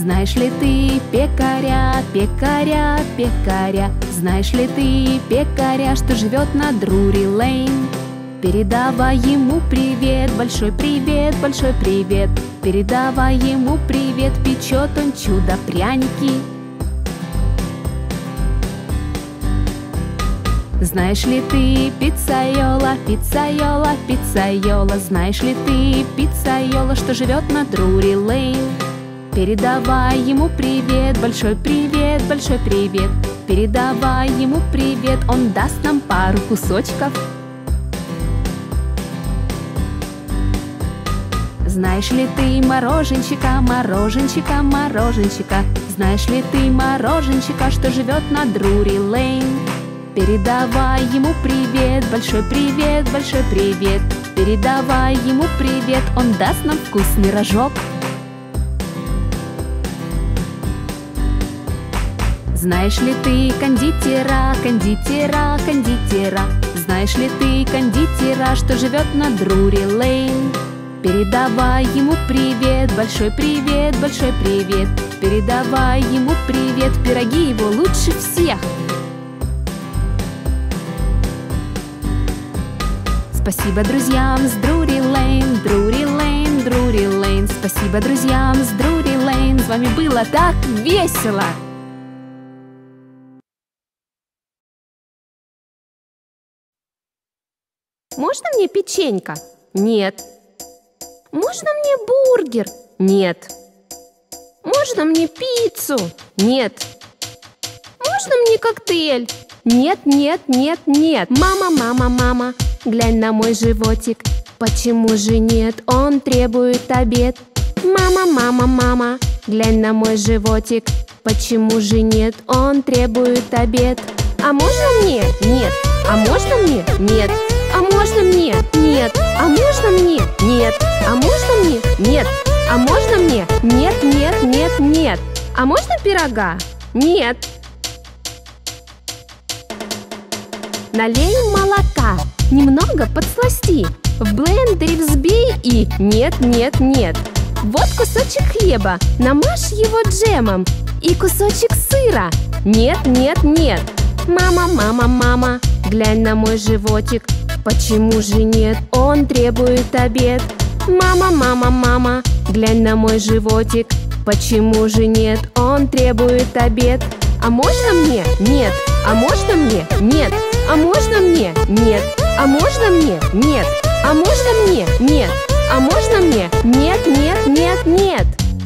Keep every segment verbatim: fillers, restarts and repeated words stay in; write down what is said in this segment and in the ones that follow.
Знаешь ли ты пекаря, пекаря, пекаря? Знаешь ли ты пекаря, что живет на Друри-Лейн? Передавай ему привет, большой привет, большой привет. Передавай ему привет, печет он чудо-пряники. Знаешь ли ты пиццайола, пиццайола, пиццайола? Знаешь ли ты пиццайола, что живет на Друри-Лейн? Передавай ему привет, большой привет, большой привет. Передавай ему привет, он даст нам пару кусочков. Знаешь ли ты мороженщика, мороженщика, мороженщика? Знаешь ли ты мороженщика, что живет на Друри-Лейн? Передавай ему привет, большой привет, большой привет. Передавай ему привет, он даст нам вкусный рожок. Знаешь ли ты кондитера, кондитера, кондитера? Знаешь ли ты кондитера, что живет на Друри-Лейн? Передавай ему привет, большой привет, большой привет. Передавай ему привет, пироги его лучше всех. Спасибо друзьям с Друри-Лейн, Друри-Лейн, Друри-Лейн. Спасибо друзьям с Друри-Лейн, с вами было так весело! Можно мне печенька? Нет. Можно мне бургер? Нет. Можно мне пиццу? Нет. Можно мне коктейль? Нет, нет, нет, нет. Мама, мама, мама, глянь на мой животик. Почему же нет? Он требует обед. Мама, мама, мама, глянь на мой животик. Почему же нет? Он требует обед. А можно мне? Нет. А можно мне? Нет. А можно мне? Нет. А можно мне? Нет. А можно мне? Нет. А можно мне? Нет, нет, нет, нет. А можно пирога? Нет. Налей молока, немного подсласти, в блендере взбей и... Нет, нет, нет. Вот кусочек хлеба, намажь его джемом. И кусочек сыра. Нет, нет, нет. Мама, мама, мама, глянь на мой животик. Почему же нет? Он требует обед. Мама, мама, мама, глянь на мой животик. Почему же нет? Он требует обед. А можно мне? Нет. А можно мне? Нет. А можно мне? Нет. А можно мне? Нет. А можно мне? Нет. А можно мне? Нет, нет, нет, нет.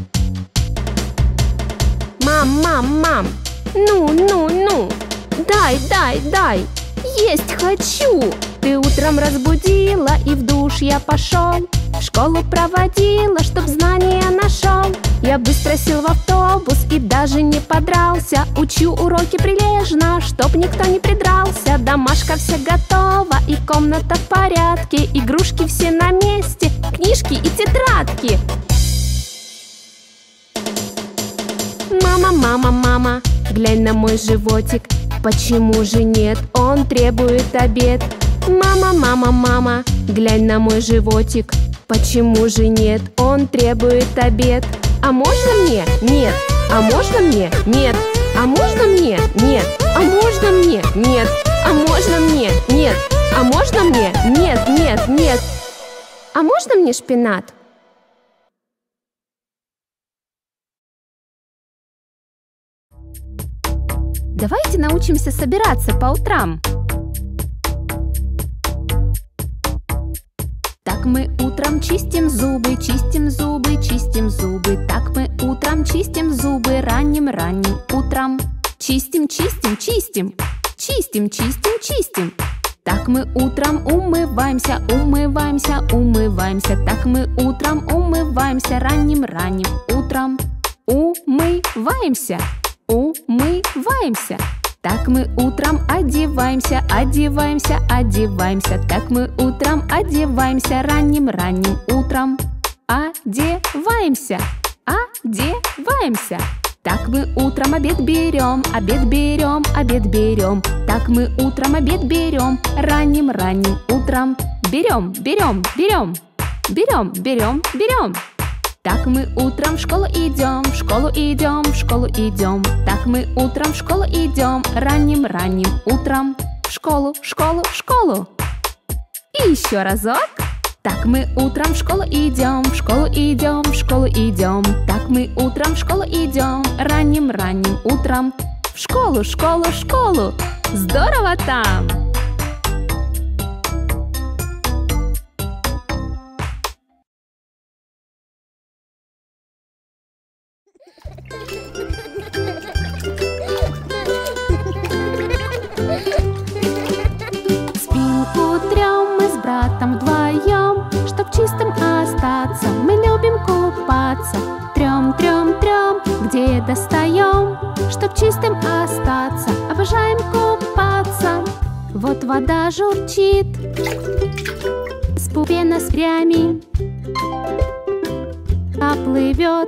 Мам, мам, мам, ну, ну, ну, дай, дай, дай, есть хочу. Ты утром разбудила, и в душ я пошел. В школу проводила, чтоб знания нашел. Я быстро сел в автобус и даже не подрался. Учу уроки прилежно, чтоб никто не придрался. Домашка вся готова, и комната в порядке. Игрушки все на месте, книжки и тетрадки. Мама, мама, мама, глянь на мой животик. Почему же нет? Он требует обед. Мама, мама, мама, глянь на мой животик. Почему же нет? Он требует обед. А можно мне? Нет. А можно мне? Нет. А можно мне? Нет. А можно мне? Нет. А можно мне? Нет. А можно мне? Нет, нет, нет. А можно мне шпинат? Давайте научимся собираться по утрам. Так мы утром чистим зубы, чистим зубы, чистим зубы. Так мы утром чистим зубы ранним-ранним утром. Чистим, чистим, чистим, чистим, чистим, чистим. Так мы утром умываемся, умываемся, умываемся. Так мы утром умываемся ранним-ранним утром. Умываемся, умываемся. Так мы утром одеваемся, одеваемся, одеваемся. Так мы утром одеваемся ранним-ранним утром. Одеваемся, одеваемся. Так мы утром обед берем, обед берем, обед берем. Так мы утром обед берем ранним-ранним утром. Берем, берем, берем, берем, берем, берем. Так мы утром в школу идем, в школу идем, в школу идем. Так мы утром в школу идем, ранним-ранним утром. В школу, в школу, в школу. И еще разок. Так мы утром в школу идем, в школу идем, в школу идем. Так мы утром в школу идем, ранним-ранним утром. В школу, школу, школу. Здорово там! Спинку трем мы с братом вдвоем, чтоб чистым остаться, мы любим купаться. Трем, трем, трем, где достаем, чтоб чистым остаться, обожаем купаться. Вот вода журчит, с пена с прями, а плывет.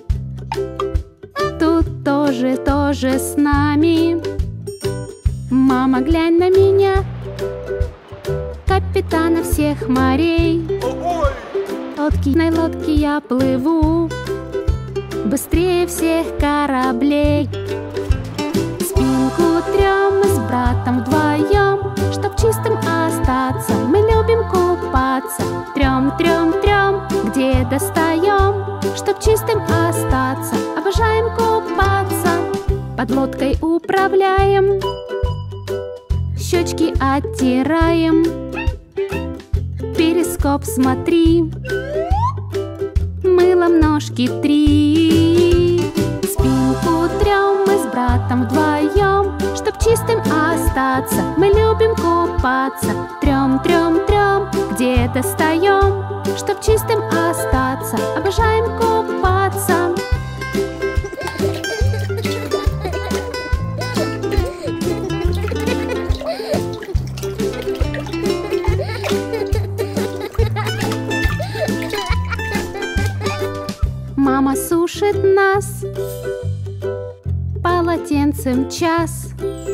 Тут тоже, тоже с нами. Мама, глянь на меня, капитана всех морей. Лодки, на лодке я плыву, быстрее всех кораблей. Спинку трем мы с братом вдвоем, чтоб чистым остаться, мы любим купаться. Трем, трем, трем, где достаем, чтоб чистым остаться, обожаем купаться. Под лодкой управляем, щечки оттираем. Перископ смотри, мылом ножки три. Спинку трем мы с братом вдвоем, чтоб чистым остаться, мы любим купаться. Трем, трем, трем, где достаем, чтоб чистым остаться, обожаем купаться. Мама сушит нас полотенцем час.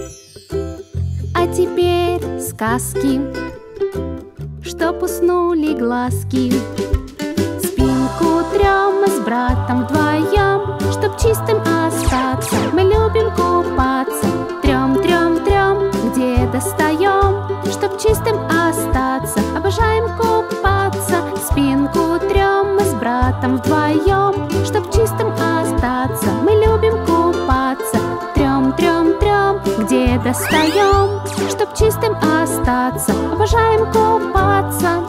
А теперь сказки, чтоб уснули глазки. Спинку трем мы с братом вдвоем, чтоб чистым остаться, мы любим купаться. Трем, трем, трем, где достаем, чтоб чистым остаться, обожаем купаться. Спинку трем мы с братом вдвоем, чтоб чистым остаться, мы любим купаться. Трем, трем, трем, где достаем, чтоб чистым остаться, обожаем купаться.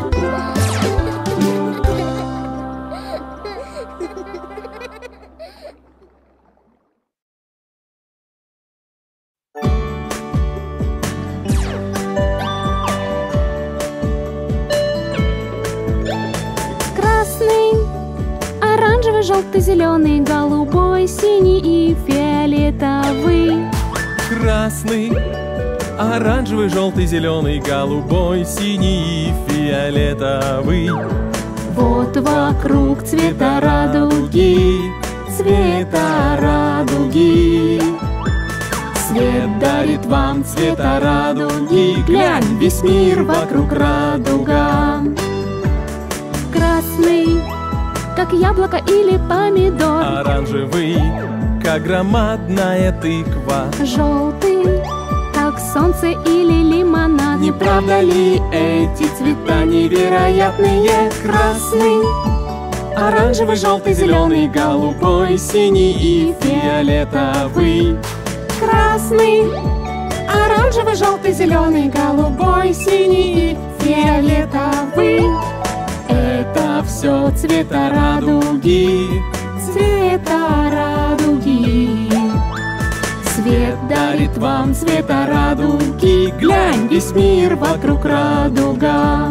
Желтый, зеленый, голубой, синий и фиолетовый. Красный, оранжевый, желтый, зеленый, голубой, синий и фиолетовый. Вот вокруг цвета радуги, цвета радуги. Свет дарит вам цвета радуги, глянь, весь мир вокруг радуга. Красный, как яблоко или помидор. Оранжевый, как громадная тыква. Желтый, как солнце или лимонад. Не правда ли эти цвета невероятные? Красный, оранжевый, желтый, зеленый, голубой, синий и фиолетовый. Красный, оранжевый, желтый, зеленый, голубой, синий и фиолетовый. Это все цвета радуги, цвета радуги. Свет дарит вам цвета радуги, глянь, весь мир вокруг радуга.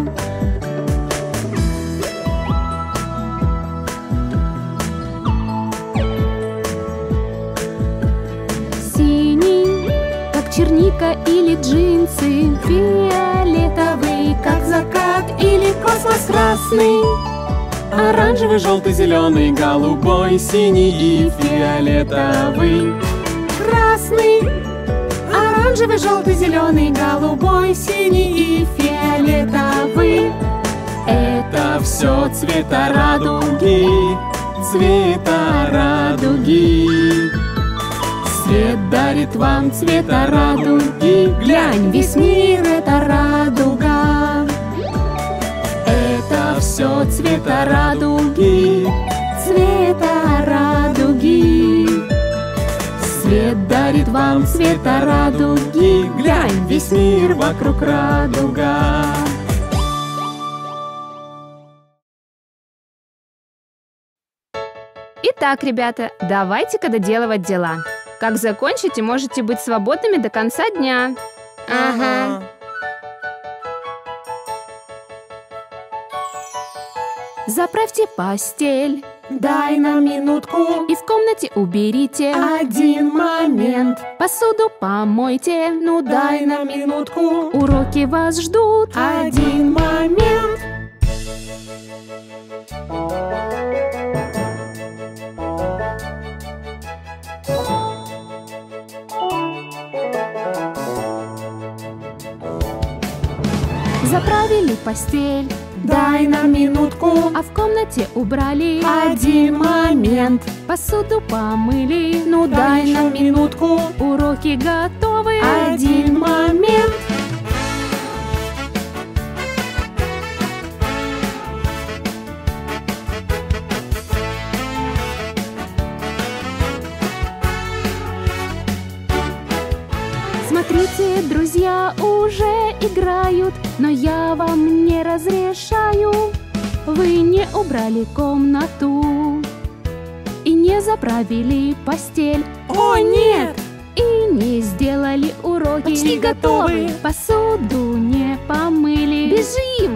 Синий, как черника или джинсы. Фиолетовый, как закат или космос. Красный, оранжевый, желтый, зеленый, голубой, синий и фиолетовый. Красный, оранжевый, желтый, зеленый, голубой, синий и фиолетовый. Это все цвета радуги, цвета радуги. Свет дарит вам цвета радуги. Глянь, весь мир — это радуга. Это все цвета радуги. Цвета радуги. Свет дарит вам цвета радуги. Глянь, весь мир вокруг радуга. Итак, ребята, давайте-ка доделывать дела. Как закончите, можете быть свободными до конца дня. Ага. Заправьте постель, Дай нам минутку, и в комнате уберите. один момент. Посуду помойте, ну Дай нам минутку, уроки вас ждут. один момент. Заправили постель, Дай нам минутку, а в комнате убрали. один момент. Посуду помыли, ну Дай нам минутку, уроки готовы. один момент. Смотрите, друзья уже играют, но я вам не разрешаю. Вы не убрали комнату и не заправили постель. О, нет! И не сделали уроки. Почти готовы. Посуду не помыли. Бежим!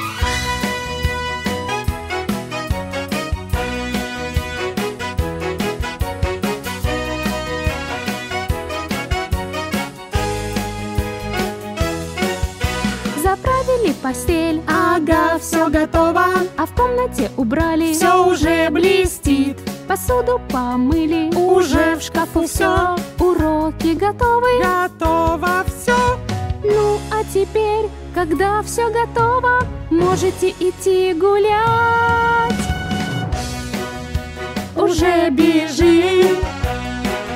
Заправили постель, Ага, все готово, а в комнате убрали. все уже блестит. Посуду помыли, Уже в шкафу все, уроки готовы. готово все. Ну а теперь, когда все готово, можете идти гулять. Уже бежим.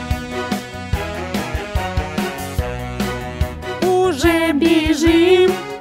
Уже бежим.